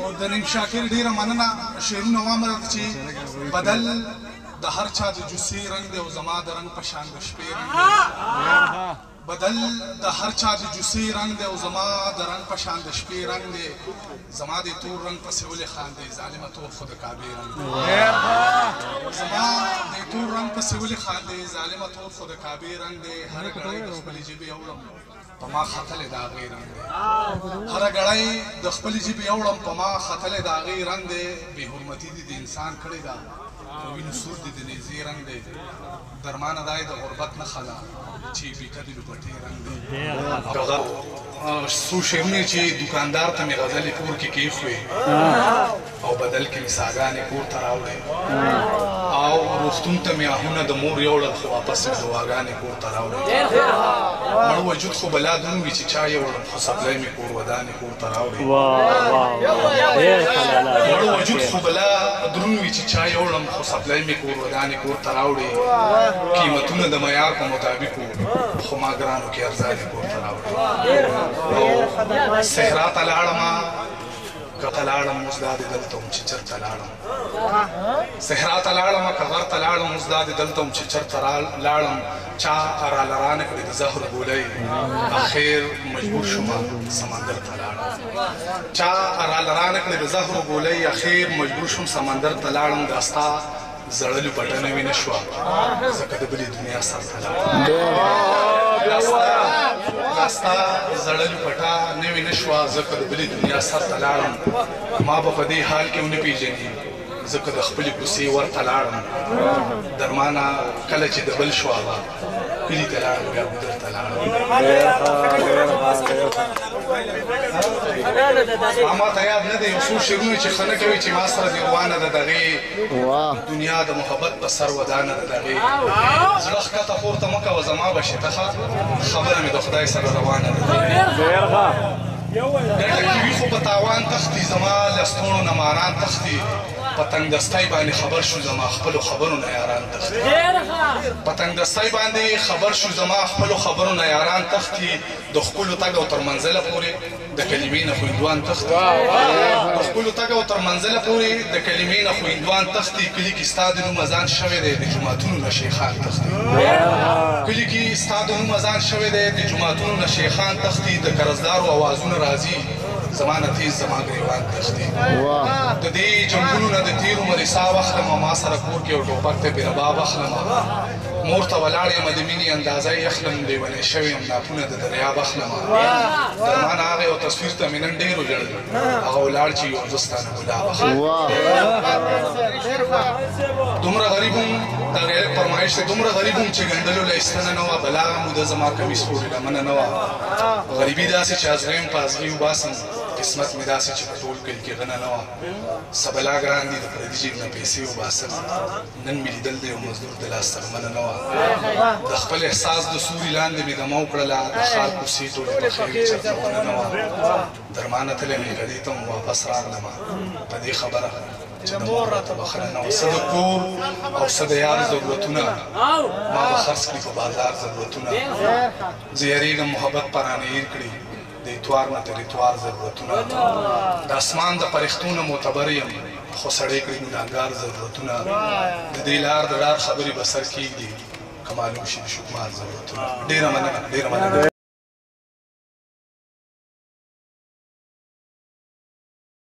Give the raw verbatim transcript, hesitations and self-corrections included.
د نیم شاکر ډېره مننه شعرونه وامرت چې بدل د هر چا د جوسې رنګ دی او زما د رنګ په شان د شپې رنګ دی بدل د هر چا د جوسې رنګ دی او زما د رنګ په شان د شپې رنګ دی زما د تور رنګ پسې ولې خاندې ظالمه تور خو د کعبې رنګ دی زما د تور رنګ پسې ولې خاندې ظالمه تور خو د کعبې رنګ دی هره ګړۍ د خپلې ژبې اوړم په ما ختلې د هغې رنګ دی هره ګړۍ د خپلې ژبې اوړم په ما ختلې د هغې رنګ دی بې حرمتي دي د انسان کړې ده په وینو سور دي د نیزې رنګ دی درمانه دا یې د غربت نښه ده چې بیټه د لوپټې رنګ دی څو شعرونه چې دوکاندار ته مې غزلې کور کې کېښوې او بدل کې مې ساګانې کور ته راوړې او روغتون ته مې آهونه د مور یوړل خو واپس مې دواګانې کور ته راوړې مړ وجود خو بلا دروند وي چې چا یوړم خو سپلی مې کور ودانې کور ته راوړې مړ وجود خو بلا دروند وي چې چا یوړم خو سپلی مې کور ودانې کور ته راوړې قیمتونه د معیار په مطابق خو ما ګرانو کې ارزانې کور ته راوړې او صحرا ته لاړمه که ته لاړم اوس دا دې دلته وم چې چېرته لاړم صحرا ته لاړمه که غر ته لاړم اوس دا دې دلته وم چې چېرته لاړم چا راله رانه کړې د زهر ګولۍ اخر مجبور شومه سمندر ته لاړم چا راله رانه کړې د زهر ګولۍ اخر مجبور شوم سمندر ته لاړم دا ستا زړلو پټنه مې نه شوه ځکه د بلې دنیا سر ته لاړم دا ستا زړلو پټه نوې نه شوه ځکه د بلې دنیا سر ته لاړم ما به په دې حال کې ونه پېژني ځکه د خپلې کوڅې ورته لاړم درمانه کله چې د بل شوه کلي ته لاړم بیا ګودر ته لاړم ما ته یاد نه دی یو څو شعرونه چې ښه نه کوي چې ما سره دې روانه ده د هغې دنیا د محبت په سر ودانه ده د هغې زړه ښکته پورته مه کوه زما به شتخه خبره مې د خدای سره روانه ده ګټه کیوي خو په تاوان تښتي زما له ستونو نه ماران تښتي په تنګدستۍ باندې خبر شو زما خپلو خبرو نه یاران تښتي په تنګدستۍ باندې خبر شو زما خپلو خبرو نه یاران تښتي د ښکلو تګ او تر منزله پورې د کلمې نه خویندوان تښتي د ښکلو تګ او تر منزله پورې د کلمې نه خویندوان تښتي کلي کې ستا د نوم اذان شوی دی د جوماتونو نه شیخان تښتي کلي کې ستا د نوم اذان شوی دی د جوماتونو نه شیخان تښتي د قرضدارو اوازونه راځي زما نه تیز زما ګریوان تښتي د دې جنګونو نه د تېر عمر حساب اخلمه ما سره کور کې یو ټوپک ته بې رباب اخلمه مور ته ولاړ یم د مینې اندازه یې اخلم لیونی شوی یم ناپونه د دریاب اخلمه درمانه هغې یو تصویر ته مې نن ډېر وژړل هغه ولاړ چې یو زه ستا نه ګلاب اخلم دومره غریب وم د غیرت فرمایش دی دومره غریب وم چې ګنډلو له ایستنه نه وه بلا موده زما کمیس پورې لمنه نه وه غریبي داسې چې ازغیم په ازغي وباسم قسمت مې داسې چې په ټول کلي کې غنه نه وه څه بلا ګران دي د پردي جیب نه پیسې وباسم نن مې لیدل د یو مزدور د لاس ترمنه نه وه د خپل احساس د سوري لاندې مې دمه وکړله د ښار کوڅې ټولې په خیر چېرته ونه نه وه درمانه تللی مې ګدۍ ته م واپس راغلمه په دې خبره چې د مور راته بخښنه نه وه څه د کور او څه د یار ضرورتونه ما به خرڅ کړي په بازار ضرورتونه زه یېرېږم محبت په رانه هېر کړي د اتوار نه تر اتوار ضرورتونه د اسمان د فرښتو نه معتبر یم خو سړی کړي ګناهګار ضرورتونه د دې لار د ډار خبرې به سر کېږدي که معلوم شي د شکمار ضرورتونه ډېره مننه ډېره مننه